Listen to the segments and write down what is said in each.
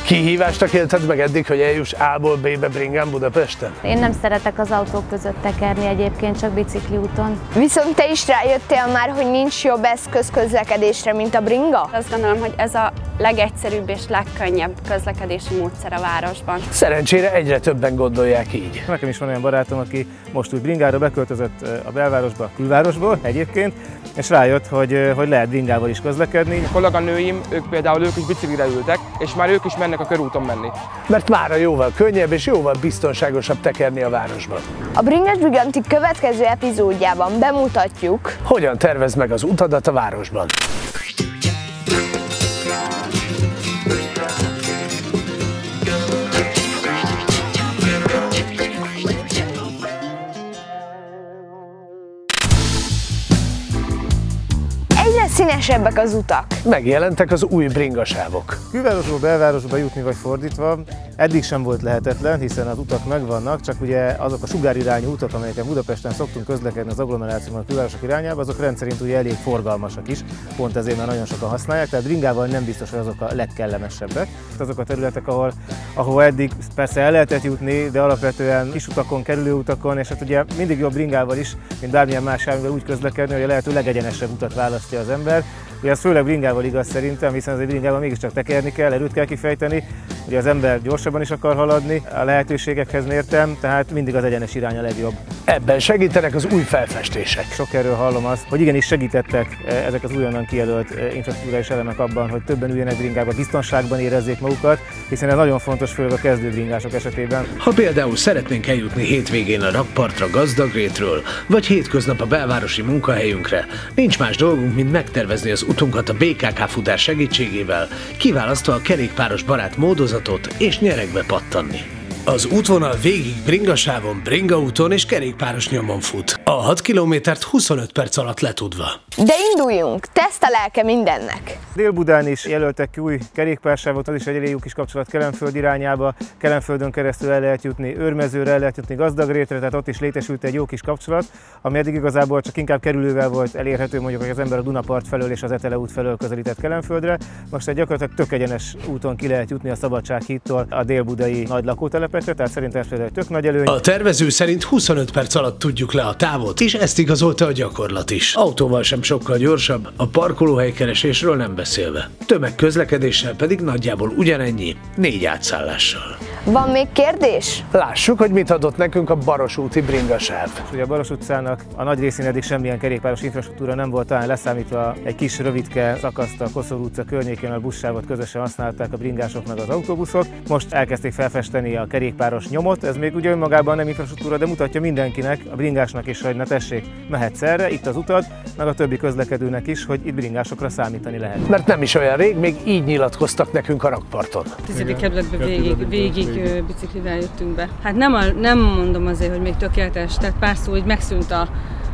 Kihívásnak élted meg eddig, hogy eljuss A-ból B-be bringán Budapesten? Én nem szeretek az autók között tekerni egyébként, csak bicikliúton. Viszont te is rájöttél már, hogy nincs jobb eszköz közlekedésre, mint a bringa? Azt gondolom, hogy ez a legegyszerűbb és legkönnyebb közlekedési módszer a városban. Szerencsére egyre többen gondolják így. Nekem is van olyan barátom, aki most úgy bringára beköltözött a belvárosba, a külvárosból egyébként, és rájött, hogy lehet bringával is közlekedni. A kolléganőim, ők is biciklire ültek, és már ők is mennek a körúton menni. Mert mára jóval könnyebb és jóval biztonságosabb tekerni a városban. A Bringás Briganti következő epizódjában bemutatjuk, hogyan tervezd meg az utadat a városban. egyre színesebbek az utak. Megjelentek az új bringasávok. Külvárosból belvárosba jutni vagy fordítva eddig sem volt lehetetlen, hiszen az utak megvannak, csak ugye azok a sugárirányú utak, amelyeken Budapesten szoktunk közlekedni az agglomerációban a külvárosok irányába, azok rendszerint ugye elég forgalmasak is, pont ezért már nagyon sokan használják, tehát bringával nem biztos, hogy azok a legkellemesebbek. Azok a területek, ahol eddig persze el lehetett jutni, de alapvetően kisutakon, kerülőutakon, és hát ugye mindig jobb bringával is, mint bármilyen más járművel úgy közlekedni, hogy a lehető legegyenesebb utat választja az ember. Ugye ez főleg bringával igaz szerintem, hiszen azért bringával mégiscsak tekerni kell, erőt kell kifejteni, ugye az ember gyorsabban is akar haladni, a lehetőségekhez mértem, tehát mindig az egyenes irány a legjobb. Ebben segítenek az új felfestések. Sok erről hallom azt, hogy igenis segítettek ezek az újonnan kijelölt infrastruktúrális elemek abban, hogy többen üljenek bringába, biztonságban érezzék magukat, hiszen ez nagyon fontos főleg a kezdő bringások esetében. Ha például szeretnénk eljutni hétvégén a rakpartra Gazdagrétről, vagy hétköznap a belvárosi munkahelyünkre, nincs más dolgunk, mint megtervezni az utunkat a BKK futár segítségével, kiválasztva a kerékpáros barát módozatot és nyeregbe pattanni. Az útvonal végig bringasávon, bringaúton és kerékpáros nyomon fut. A 6 kilométert 25 perc alatt letudva. De induljunk, teszt a lelke mindennek! Dél-Budán is jelöltek ki új kerékpársávot, az is egy elég jó kis kapcsolat Kelenföld irányába. Kelenföldön keresztül el lehet jutni Őrmezőre, el lehet jutni Gazdagrétre, tehát ott is létesült egy jó kis kapcsolat, ami eddig igazából csak inkább kerülővel volt elérhető, mondjuk, hogy az ember a Dunapart felől és az Etele út felől közelített Kelenföldre. Most egy gyakorlatilag tök egyenes úton ki lehet jutni a Szabadsághídtól a dél-budai nagy lakótelepekre, tehát szerintem ez például egy tök nagy előny. A tervező szerint 25 perc alatt tudjuk le a távot, és ezt igazolta a gyakorlat is. Autóval sem sokkal gyorsabb, a parkolóhelykeresésről nem beszélve. Tömegközlekedéssel pedig nagyjából ugyanennyi, 4 átszállással. Van még kérdés? Lássuk, hogy mit adott nekünk a Baros úti bringasáv. Ugye a Baros utcának a nagy részén eddig semmilyen kerékpáros infrastruktúra nem volt, talán leszámítva egy kis rövidke szakaszt a Koszorú utca környékén, a buszsávot közösen használták a bringások meg az autóbuszok. Most elkezdték felfesteni a kerékpáros nyomot, ez még ugye önmagában nem infrastruktúra, de mutatja mindenkinek, a bringásnak is, hogy na tessék, mehetsz erre, itt az utad, meg a többi közlekedőnek is, hogy itt bringásokra számítani lehet. Mert nem is olyan rég, még így nyilatkoztak nekünk a rakparton. 10. kerületbe végig biciklivel jöttünk be. Hát nem mondom azért, hogy még tökéletes, tehát pár szó, hogy megszűnt a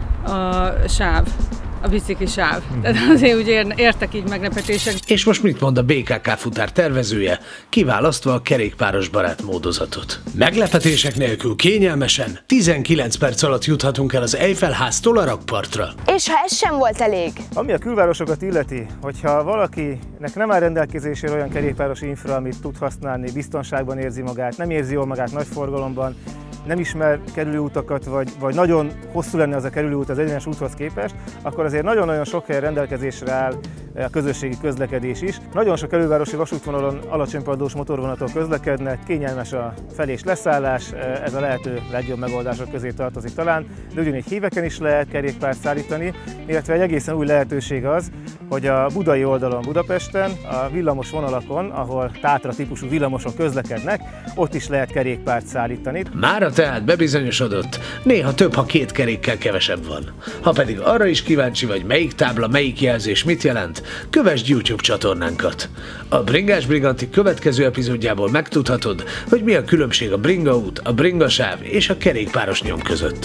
sáv, a bicikli sáv. Tehát azért úgy értek így meglepetések. És most mit mond a BKK futár tervezője, kiválasztva a kerékpáros barát módozatot? Meglepetések nélkül kényelmesen 19 perc alatt juthatunk el az Eiffel-háztól a rakpartra. És ha ez sem volt elég? Ami a külvárosokat illeti, hogyha valakinek nem áll rendelkezésére olyan kerékpáros infra, amit tud használni, biztonságban érzi magát, nem érzi jól magát nagy forgalomban, nem ismer kerülőutakat, vagy nagyon hosszú lenne az a kerülőút az egyenes úthoz képest, akkor azért nagyon-nagyon sok helyen rendelkezésre áll a közösségi közlekedés is. Nagyon sok elővárosi vasútvonalon alacsony padlós motorvonatok közlekednek, kényelmes a fel- és leszállás, ez a lehető legjobb megoldások közé tartozik talán, de ugyanígy híveken is lehet kerékpárt szállítani, illetve egy egészen új lehetőség az, hogy a budai oldalon Budapesten, a villamos vonalakon, ahol Tátra típusú villamosok közlekednek, ott is lehet kerékpárt szállítani. Mára tehát bebizonyosodott, néha több, ha 2 kerékkel kevesebb van. Ha pedig arra is kíváncsi vagy, melyik tábla, melyik jelzés mit jelent, kövesd YouTube csatornánkat. A Bringás Briganti következő epizódjából megtudhatod, hogy mi a különbség a bringaút, a bringasáv és a kerékpáros nyom között.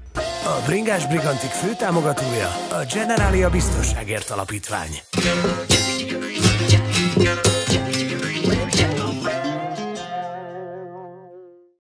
A Bringás Brigantik főtámogatója a Generalia Biztonságért Alapítvány.